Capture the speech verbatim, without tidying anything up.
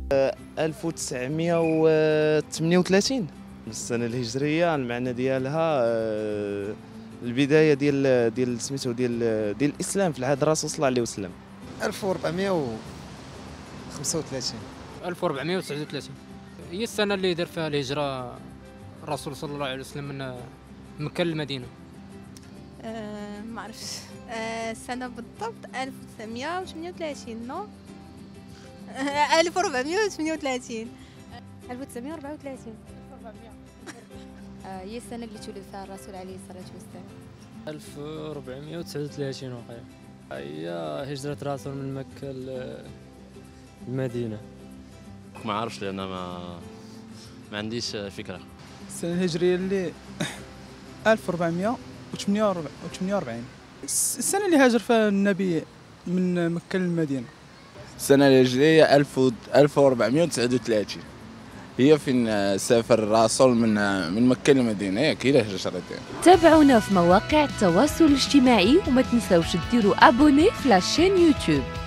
ألف وتسعمائة وثمانية وثلاثين السنة الهجرية. المعنى ديالها البداية ديال ديال سميتو ديال ديال الإسلام في العهد الرسول صلى الله عليه وسلم. ألف وأربعمائة وخمسة وثلاثين ألف وأربعمائة وتسعة وثلاثين هي السنة اللي دار فيها الهجرة الرسول صلى الله عليه وسلم من مكة للمدينة. أه ما عرفتش أه السنة بالضبط ألف وتسعمائة وثمانية وثلاثين نو ألف وأربعمائة وثمانية وثلاثين ألف وتسعمائة وأربعة وثلاثين هي السنة اللي تولد فيها الرسول عليه الصلاة والسلام. ألف وأربعمائة وتسعة وثلاثين وقيلا هي هجرة الرسول من مكة للمدينة. ما عارفش لأن ما ما عنديش فكرة. السنة الهجرية اللي ألف وأربعمائة وثمانية وأربعين السنة اللي هاجر فيها النبي من مكة للمدينة. السنة الهجرية ألف وأربعمائة وتسعة وثلاثين هي فين سافر الرسول من من مكة للمدينة، هي كده هجرتين. تابعونا في مواقع التواصل الاجتماعي وما تنساوش ديروا ابوني في لاشين يوتيوب.